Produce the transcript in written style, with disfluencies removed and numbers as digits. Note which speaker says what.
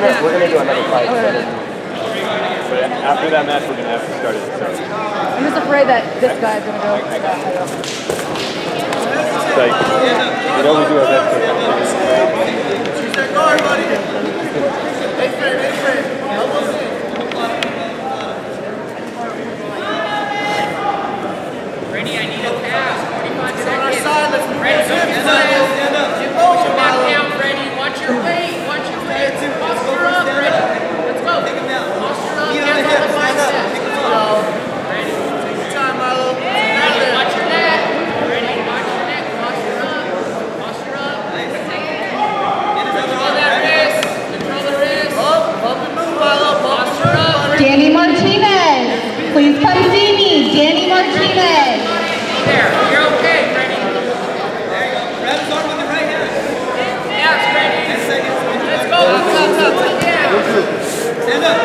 Speaker 1: gonna do another fight.
Speaker 2: Okay.
Speaker 3: But after that match, we're gonna have to start it. So.
Speaker 2: I'm just afraid that this guy's gonna go.
Speaker 3: It's like, we do our best.
Speaker 4: Choose that guard, buddy. Hey, Fred, hey, Fred.
Speaker 5: Ready, I need a pass. 45 seconds.
Speaker 4: On our side, let's move
Speaker 5: Ready,
Speaker 4: stand
Speaker 5: stand up. Push it back down, Ready. Watch your weight. Watch your weight. Posture up, Ready. Let's go. Posture up. Hands on the bicep. Ready.
Speaker 4: Take your time, Milo.
Speaker 5: Ready. Watch your neck. Ready. Watch your neck. Posture up. Posture up. Control that wrist. Control the wrist.
Speaker 4: Up and move, Milo.
Speaker 5: Posture up.
Speaker 6: Danny Martinez. Please come see me. Danny Martinez.
Speaker 5: There. You're okay. Ready.
Speaker 4: There you go. Grab his arm with the right hand.
Speaker 5: Yes, ready.
Speaker 4: 10 seconds.
Speaker 5: Let's go. Up. Yeah.
Speaker 4: Stand up.